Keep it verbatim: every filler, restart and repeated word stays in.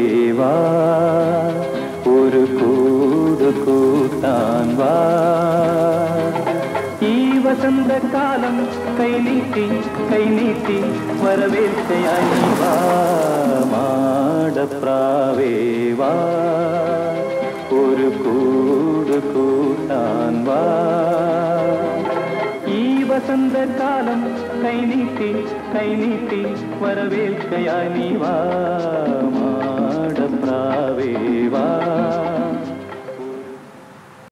വാ ഒരു കൂട് കൂട്ടാൻ വാ ഈ വസന്തകാലം കൈനീട്ടി കൈനീട്ടി വരവേൽക്കയായി വാ മാടപ്രാവേ വാ ഒരു കൂട് കൂട്ടാൻ വാ ഈ വസന്തകാലം കൈനീട്ടി കൈനീട്ടി വരവേൽക്കയായി വാ മാടപ്രാവേ വാ